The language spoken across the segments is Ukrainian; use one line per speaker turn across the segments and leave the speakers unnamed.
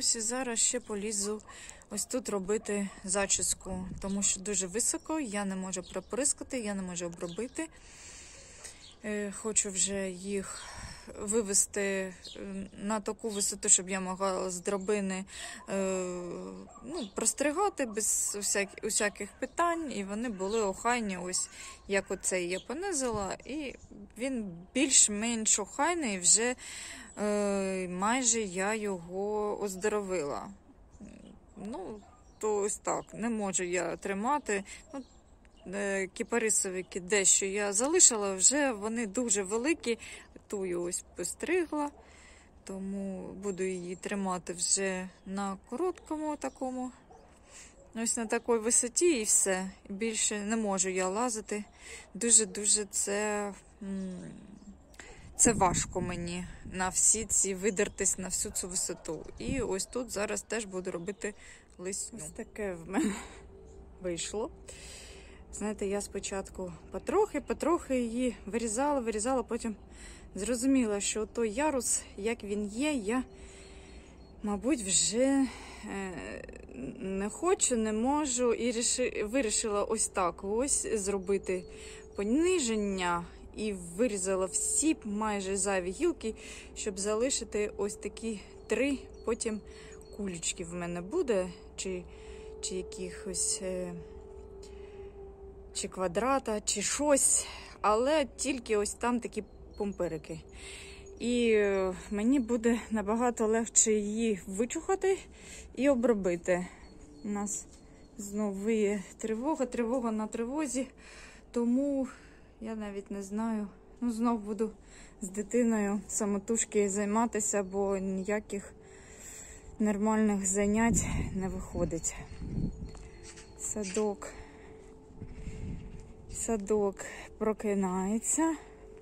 Ось і зараз ще полізу ось тут робити зачіску, тому що дуже високо, я не можу проприскати, я не можу обробити. Хочу вже їх вивести на таку висоту, щоб я могла з драбини простригати без усяких питань, і вони були охайні, ось як оцей я понизила, і він більш-менш охайний, вже майже я його оздоровила. То ось так, не можу я тримати. Кіпарисовики дещо я залишила, вже вони дуже великі, тую ось постригла, тому буду її тримати вже на короткому такому, ось на такій висоті і все. Більше не можу я лазити, дуже-дуже це важко мені на всі ці видертись на всю цю висоту. І ось тут зараз теж буду робити лисню. Ось таке в мене вийшло. Знаєте, я спочатку потрохи її вирізала, потім зрозуміла, що той ярус, як він є, я, мабуть, вже не хочу, не можу, і вирішила ось так ось зробити пониження і вирізала всі майже зайві гілки, щоб залишити ось такі 3, потім кулечки в мене буде, чи якихось... чи квадрата, чи щось, але тільки ось там такі помпирики. І мені буде набагато легше її вичухати і обробити. У нас знову є тривога на тривозі, тому я навіть не знаю. Знову буду з дитиною самотужки займатися, бо ніяких нормальних занять не виходить. Садок прокинається.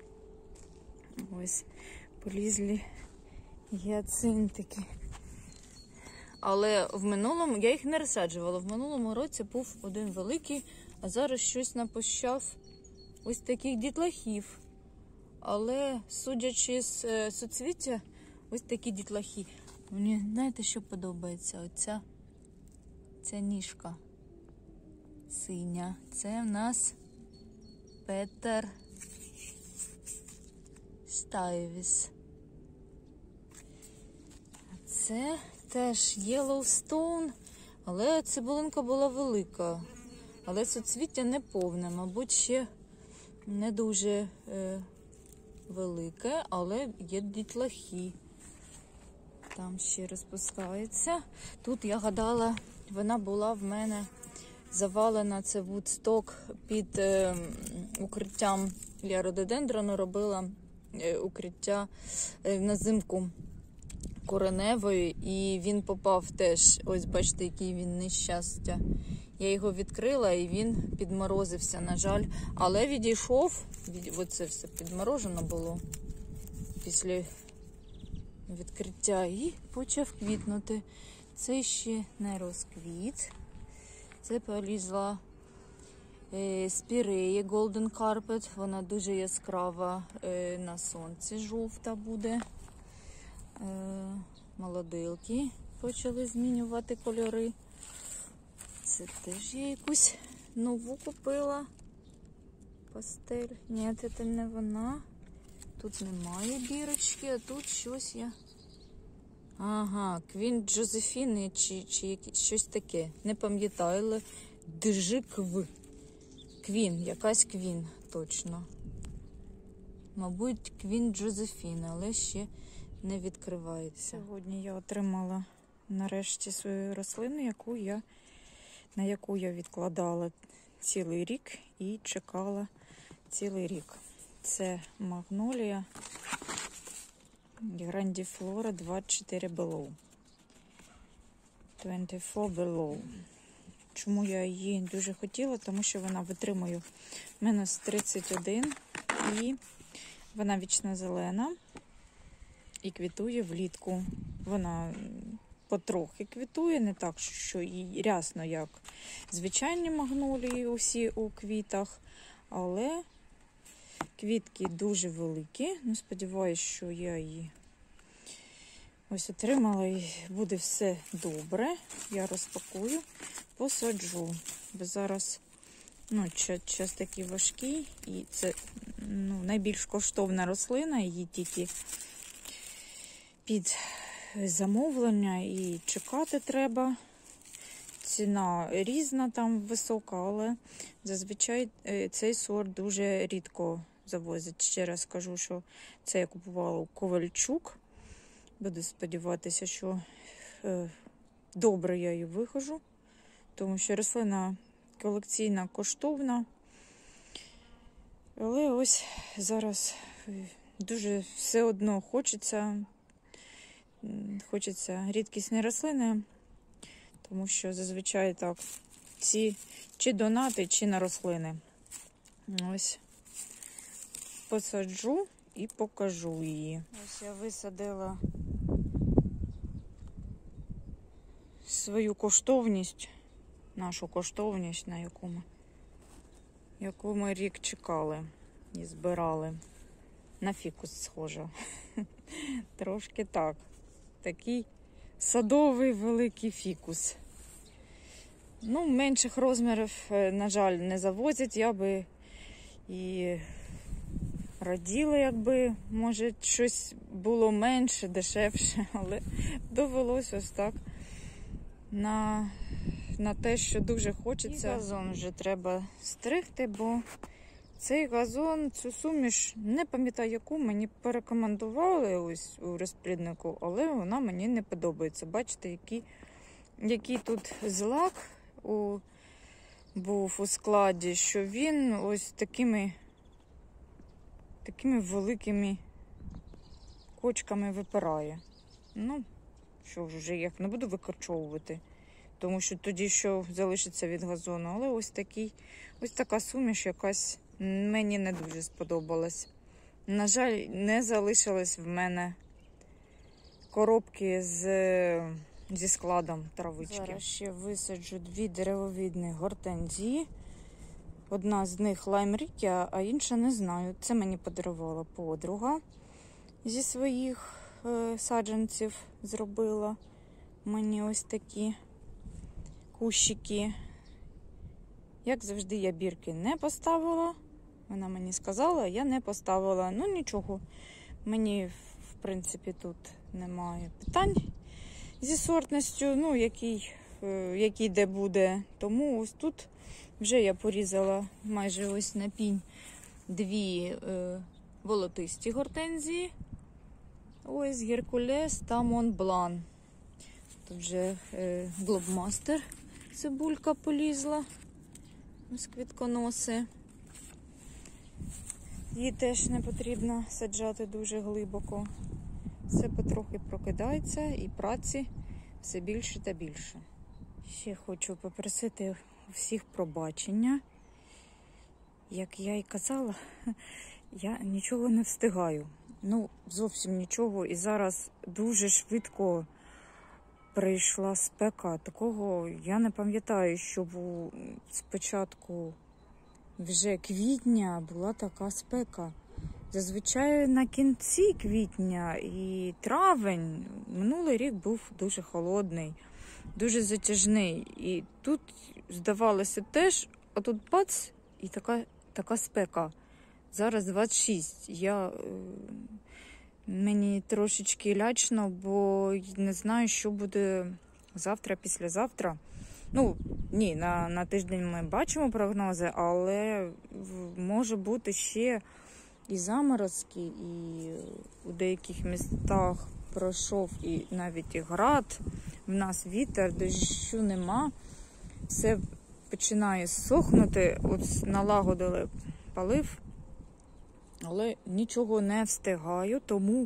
Ось полізли гіацинтики. Але в минулому, я їх не розсаджувала, в минулому році був один великий, а зараз щось напущав ось таких дітлахів. Але, судячи з суцвіття, ось такі дітлахи. Мені, знаєте, що подобається? Ця ніжка синя. Це в нас Петер Стайвіс. Це теж Єллоустоун, але цибулинка була велика. Але суцвіття не повне, мабуть, ще не дуже велике, але є дітлахи. Там ще розпускається. Тут, я гадала, вона була в мене завалена, це вудсток під укриттям для рододендрону, робила укриття на зимку кореневої, і він попав теж, ось бачите, який він нещастя. Я його відкрила, і він підморозився, на жаль, але відійшов, оце все підморожено було після відкриття, і почав квітнути. Це ще не розквіт. Це полізла спірея Golden Carpet. Вона дуже яскрава на сонці, жовта буде. Молодилки почали змінювати кольори. Це теж я якусь нову купила. Пастель. Ні, це не вона. Тут немає бірочки, а тут щось я... Ага, Квін Джозефіни чи щось таке. Не пам'ятаю, але Джикв. Квін, якась Квін, точно. Мабуть, Квін Джозефіни, але ще не відкривається. Сьогодні я отримала нарешті свою рослину, на яку я відкладала цілий рік і чекала цілий рік. Це магнолія Grandiflora 24 Below. 24 Below. Чому я її дуже хотіла? Тому що вона витримує мінус 31 і вона вічно зелена і квітує влітку. Вона потрохи квітує, не так, що і рясно, як звичайні магнолії усі у квітах, але квітки дуже великі. Сподіваюсь, що я її Ось отримала і буде все добре. Я розпакую, посаджу. Бо зараз час такий важкий. І це найбільш коштовна рослина. Її тільки під замовлення і чекати треба. Ціна різна, там висока, але зазвичай цей сорт дуже рідко завозять. Ще раз кажу, що це я купувала у Ковальчук. Буду сподіватися, що добре я її вихожу, тому що рослина колекційна, коштовна. Але ось зараз дуже все одно хочеться рідкісні рослини, тому що зазвичай так, ці чи донати, чи на рослини. Ось посаджу і покажу її. Ось я висадила свою коштовність, нашу коштовність, на яку ми рік чекали і збирали. На фікус схожа. Трошки так. Такий садовий великий фікус. Менших розмірів, на жаль, не завозять. Я би і раділа, якби, може, щось було менше, дешевше, але довелося ось так на те, що дуже хочеться. І газон вже треба стригти, бо цей газон, цю суміш, не пам'ятаю яку, мені порекомендували ось у розпліднику, але вона мені не подобається. Бачите, який тут злак був у складі, що він ось такими великими кочками випирає. Що ж, вже їх не буду викорчовувати, тому що тоді що залишиться від газону. Але ось така суміш якась мені не дуже сподобалась. На жаль, не залишилось в мене коробки зі складом травички. Зараз ще висаджу 2 деревовидні гортензії. Одна з них лаймріття, а інша не знаю. Це мені подарувала подруга зі своїх саджанців. Зробила мені ось такі кущики. Як завжди, я бірки не поставила. Вона мені сказала, я не поставила. Нічого. Мені, в принципі, тут немає питань зі сортністю, який де буде. Тому ось тут вже я порізала майже ось на пінь 2 волотисті гортензії. Ось Геркулес та Монблан. Тут вже Глобмастер цибулька полізла. Ось квітконоси. Її теж не потрібно саджати дуже глибоко. Все потрохи прокидається і праці все більше та більше. Ще хочу попросити у всіх пробачення. Як я і казала, я нічого не встигаю. Зовсім нічого. І зараз дуже швидко прийшла спека. Такого я не пам'ятаю, щоб спочатку вже квітня була така спека. Зазвичай на кінці квітня і травень минулий рік був дуже холодний, дуже затяжний. І тут здавалося теж, а тут бац, і така спека. Зараз 26. Мені трошечки лячно, бо не знаю, що буде завтра, післязавтра. Ні, на тиждень ми бачимо прогнози, але може бути ще і заморозки, і у деяких містах пройшов і навіть і град. В нас вітер, дощу нема. Все починає сохнути. От налагодили полив, але нічого не встигаю, тому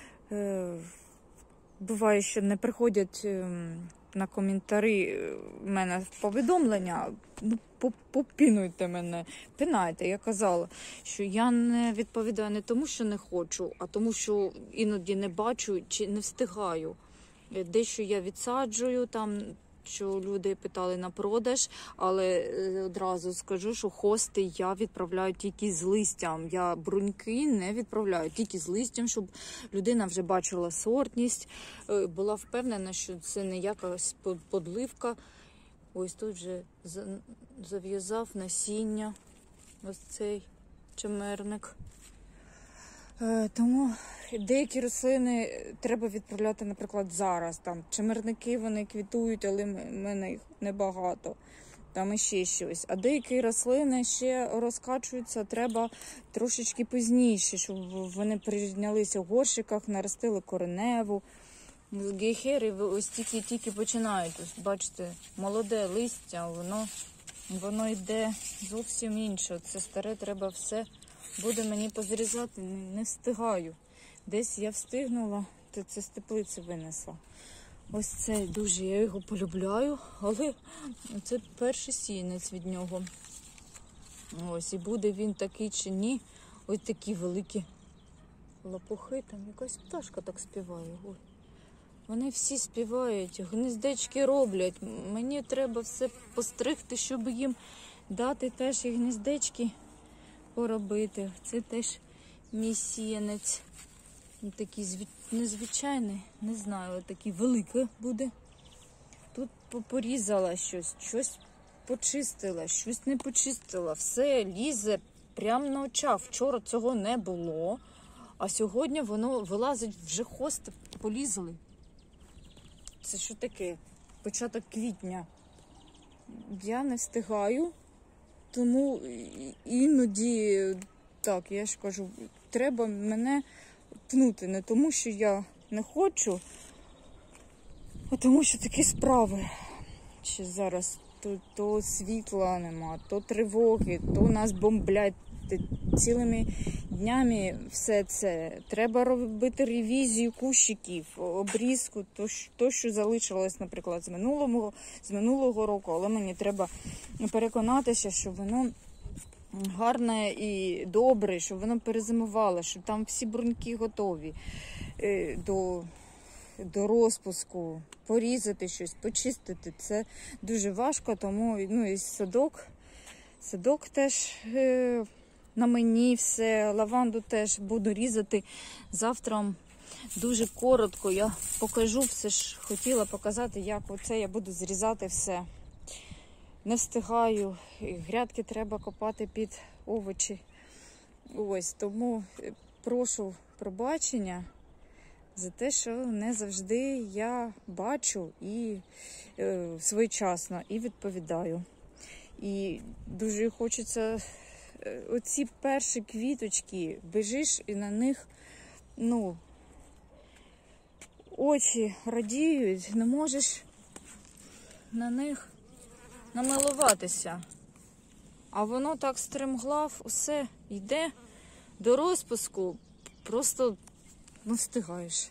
буває, що не приходять на коментарі в мене в повідомлення. Попінуйте мене, пинайте. Я казала, що я не відповідаю не тому, що не хочу, а тому, що іноді не бачу чи не встигаю. Дещо я відсаджую, там що люди питали на продаж, але одразу скажу, що хости я відправляю тільки з листям. Я бруньки не відправляю, тільки з листям, щоб людина вже бачила сортність, була впевнена, що це не якась подливка. Ось тут вже зав'язав насіння, ось цей чимерник. Тому деякі рослини треба відправляти, наприклад, зараз. Там чимерники, вони квітують, але в мене їх небагато. Там іще щось. А деякі рослини ще розкачуються, треба трошечки пізніше, щоб вони прийнялися в горщиках, наростили кореневу. Гейхери ось тільки починають. Ось, бачите, молоде листя, воно йде зовсім інше. Це старе треба все. Буде мені позрізати, не встигаю. Десь я встигнула, то це з теплиці винесла. Ось це дуже, я його полюбляю, але це перший сіянець від нього. Ось, і буде він такий чи ні. Ось такі великі лопухи, там якась пташка так співає. Ой. Вони всі співають, гніздечки роблять. Мені треба все постригти, щоб їм дати теж і гніздечки поробити. Це теж мій сіянець. Такий незвичайний, не знаю, такий великий буде. Тут порізала щось почистила, щось не почистила. Все лізе прямо на очах. Вчора цього не було, а сьогодні воно вилазить, вже хости полізли. Це що таке? Початок квітня. Я не встигаю, тому іноді, так, я ж кажу, треба мене пнути. Не тому, що я не хочу, а тому, що такі справи. Чи зараз то світла нема, то тривоги, то нас бомблять цілими днями все це. Треба робити ревізію кущиків, обрізку, то, що залишилось, наприклад, з минулого року, але мені треба переконатися, що воно гарне і добре, щоб воно перезимувало, що там всі бруньки готові до розпуску, порізати щось, почистити. Це дуже важко, тому і садок теж на мені все, лаванду теж буду різати завтра. Дуже коротко я покажу, все ж хотіла показати, як оце я буду зрізати все. Не встигаю, грядки треба копати під овочі. Ось, тому прошу пробачення за те, що не завжди я бачу і своєчасно і відповідаю. І дуже хочеться оці перші квіточки, біжиш і на них, очі радіють, не можеш на них намилуватися. А воно так стремглав, усе йде до розпуску, просто не встигаєш.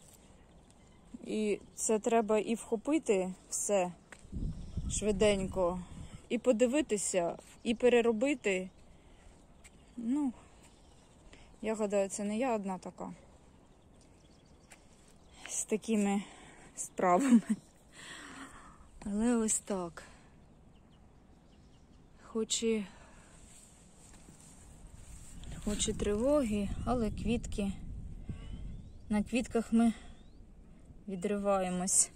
І це треба і вхопити все швиденько, і подивитися, і переробити. Я гадаю, це не я одна така з такими справами. Але ось так. Хоч і тривоги, але квітки. На квітках ми відриваємось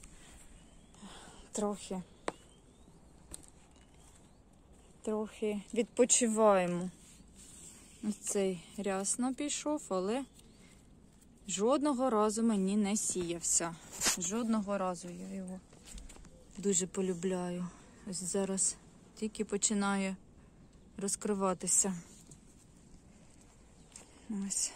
трохи відпочиваємо. Ось цей рясно пішов, але жодного разу мені не сіявся. Жодного разу, я його дуже полюбляю. Ось зараз тільки починає розкриватися. Ось.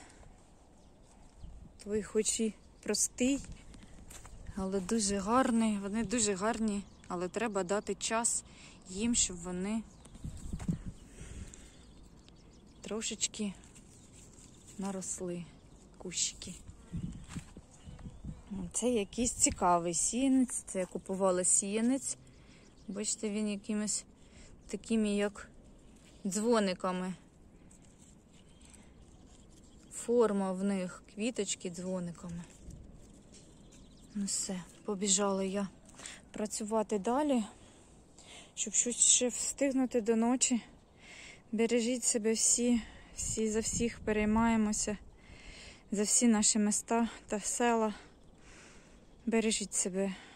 Той хоч і простий, але дуже гарний. Вони дуже гарні, але треба дати час їм, щоб вони трошечки наросли, кущики. Це якийсь цікавий сіянець. Це я купувала сіянець. Бачите, він якимось такими, як дзвониками. Форма в них, квіточки дзвониками. Ну все, побіжала я працювати далі, щоб щось ще встигнути до ночі. Бережіть себе всі за всіх переймаємося, за всі наші міста та села. Бережіть себе.